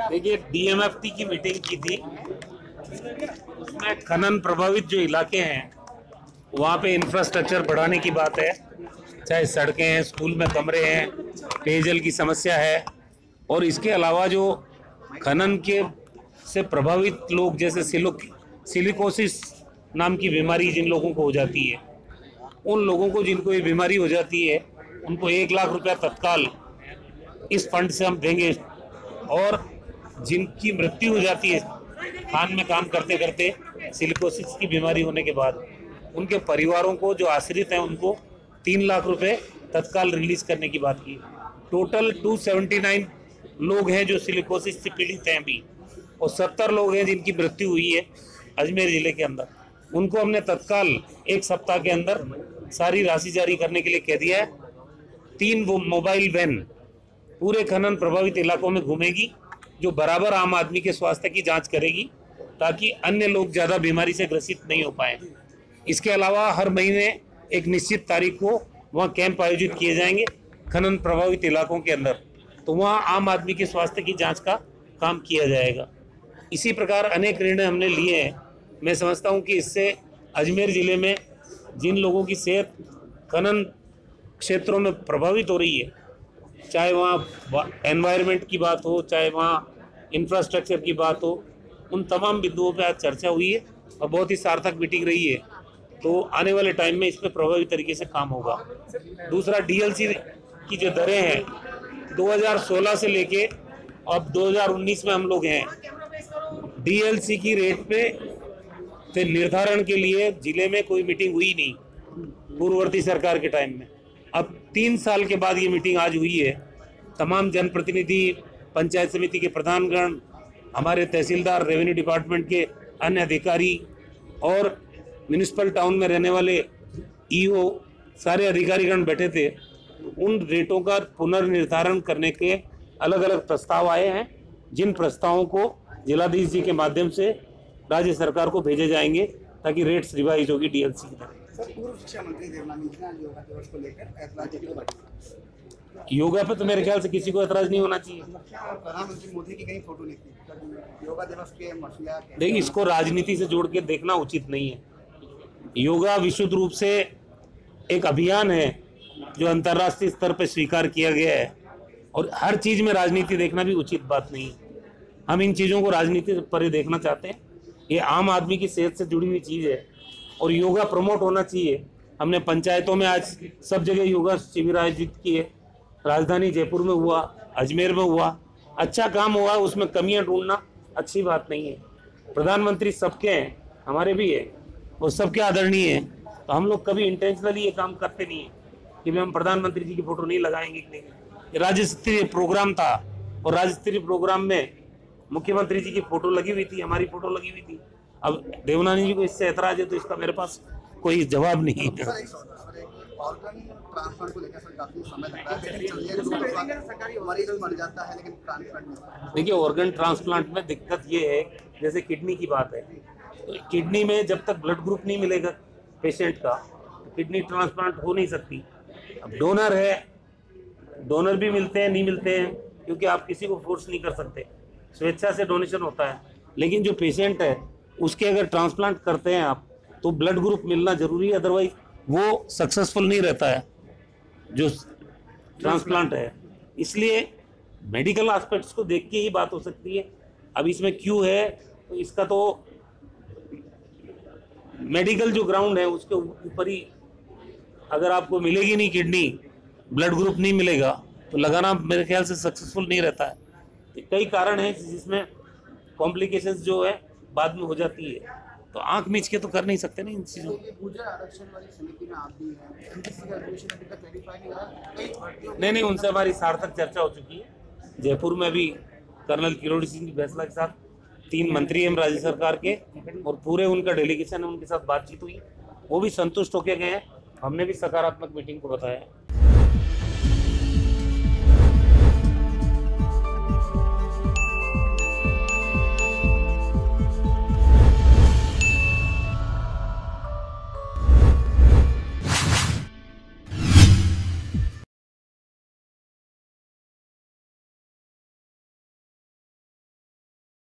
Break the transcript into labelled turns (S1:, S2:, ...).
S1: देखिए, डीएमएफटी की मीटिंग की थी। उसमें खनन प्रभावित जो इलाके हैं वहाँ पे इंफ्रास्ट्रक्चर बढ़ाने की बात है, चाहे सड़कें हैं, स्कूल में कमरे हैं, पेयजल की समस्या है। और इसके अलावा जो खनन के से प्रभावित लोग, जैसे सिलिकोसिस नाम की बीमारी जिन लोगों को हो जाती है, उन लोगों को जिनको ये बीमारी हो जाती है उनको 1 लाख रुपया तत्काल इस फंड से हम देंगे। और जिनकी मृत्यु हो जाती है खान में काम करते करते सिलिकोसिस की बीमारी होने के बाद, उनके परिवारों को जो आश्रित हैं उनको 3 लाख रुपए तत्काल रिलीज करने की बात की। टोटल 279 लोग हैं जो सिलिकोसिस से पीड़ित हैं अभी, और 70 लोग हैं जिनकी मृत्यु हुई है अजमेर जिले के अंदर। उनको हमने तत्काल 1 सप्ताह के अंदर सारी राशि जारी करने के लिए कह दिया है। 3 वो मोबाइल वैन पूरे खनन प्रभावित इलाकों में घूमेगी, जो बराबर आम आदमी के स्वास्थ्य की जांच करेगी ताकि अन्य लोग ज़्यादा बीमारी से ग्रसित नहीं हो पाए। इसके अलावा हर महीने एक निश्चित तारीख को वहाँ कैंप आयोजित किए जाएंगे खनन प्रभावित इलाकों के अंदर, तो वहाँ आम आदमी के स्वास्थ्य की जांच का काम किया जाएगा। इसी प्रकार अनेक निर्णय हमने लिए हैं। मैं समझता हूँ कि इससे अजमेर ज़िले में जिन लोगों की सेहत खनन क्षेत्रों में प्रभावित हो रही है, चाहे वहाँ एनवायरनमेंट की बात हो, चाहे वहाँ इंफ्रास्ट्रक्चर की बात हो, उन तमाम बिंदुओं पर आज चर्चा हुई है और बहुत ही सार्थक मीटिंग रही है। तो आने वाले टाइम में इस पर प्रभावी तरीके से काम होगा। दूसरा, डीएलसी की जो दरें हैं 2016 से लेके अब 2019 में हम लोग हैं, डीएलसी की रेट पे निर्धारण के लिए जिले में कोई मीटिंग हुई नहीं पूर्ववर्ती सरकार के टाइम में। अब 3 साल के बाद ये मीटिंग आज हुई है। तमाम जनप्रतिनिधि, पंचायत समिति के प्रधानगण, हमारे तहसीलदार, रेवेन्यू डिपार्टमेंट के अन्य अधिकारी और म्यूनिसिपल टाउन में रहने वाले ईओ, सारे अधिकारीगण बैठे थे। उन रेटों का पुनर्निर्धारण करने के अलग अलग प्रस्ताव आए हैं, जिन प्रस्तावों को जिलाधीश जी के माध्यम से राज्य सरकार को भेजे जाएंगे ताकि रेट्स रिवाइज होगी डीएलसी की तरह।
S2: पूर्व शिक्षा मंत्री देवनानी जी ने योगा दिवस को लेकर ऐतराज जताया।
S1: योगा पे तो मेरे ख्याल से किसी को ऐतराज नहीं होना चाहिए।
S2: प्रधानमंत्री मोदी की कहीं फोटो निकली योगा दिवस के मसला।
S1: देखिए, इसको राजनीति से जोड़ के देखना उचित नहीं है। योगा विशुद्ध रूप से एक अभियान है जो अंतर्राष्ट्रीय स्तर पर स्वीकार किया गया है, और हर चीज में राजनीति देखना भी उचित बात नहीं है। हम इन चीजों को राजनीति पर देखना चाहते हैं। ये आम आदमी की सेहत से जुड़ी हुई चीज है और योगा प्रमोट होना चाहिए। हमने पंचायतों में आज सब जगह योगा शिविर आयोजित किए। राजधानी जयपुर में हुआ, अजमेर में हुआ, अच्छा काम हुआ। उसमें कमियां ढूंढना अच्छी बात नहीं है। प्रधानमंत्री सबके हैं, हमारे भी है, और सबके आदरणीय है। तो हम लोग कभी इंटेंशनली ये काम करते नहीं है कि हम प्रधानमंत्री जी की फोटो नहीं लगाएंगे कि नहीं। ये राज्य स्तरीय प्रोग्राम था और राज्य स्तरीय प्रोग्राम में मुख्यमंत्री जी की फोटो लगी हुई थी, हमारी फोटो लगी हुई थी। अब देवनानी जी को इससे ऐतराज है तो इसका मेरे पास कोई जवाब नहीं है।
S2: ऑर्गन ट्रांसप्लांट को लेकर काफी समय लगता है, मरीज मर जाता है लेकिन ट्रांसप्लांट नहीं।
S1: देखिए, ऑर्गन ट्रांसप्लांट में दिक्कत ये है, जैसे किडनी की बात है, तो किडनी में जब तक ब्लड ग्रुप नहीं मिलेगा पेशेंट का तो किडनी ट्रांसप्लांट हो नहीं सकती। अब डोनर है, डोनर भी मिलते हैं, नहीं मिलते हैं, क्योंकि आप किसी को फोर्स नहीं कर सकते, स्वेच्छा से डोनेशन होता है। लेकिन जो पेशेंट है उसके अगर ट्रांसप्लांट करते हैं आप, तो ब्लड ग्रुप मिलना जरूरी है, अदरवाइज वो सक्सेसफुल नहीं रहता है जो ट्रांसप्लांट है। इसलिए मेडिकल एस्पेक्ट्स को देख के ही बात हो सकती है। अब इसमें क्यों है, तो इसका तो मेडिकल जो ग्राउंड है उसके ऊपर ही, अगर आपको मिलेगी नहीं किडनी, ब्लड ग्रुप नहीं मिलेगा, तो लगाना मेरे ख्याल से सक्सेसफुल नहीं रहता है। तो कई कारण हैं जिसमें कॉम्प्लिकेशंस जो है बाद में हो जाती है, तो आंख मीच के तो कर नहीं सकते ना इन चीज़ों को। नहीं, उनसे हमारी सार्थक चर्चा हो चुकी है। जयपुर में भी कर्नल किरोड़ी सिंह फैसला के साथ 3 मंत्री हैं राज्य सरकार के और पूरे उनका डेलीगेशन है, उनके साथ बातचीत हुई, वो भी संतुष्ट होके गए हैं। हमने भी सकारात्मक मीटिंग को बताया।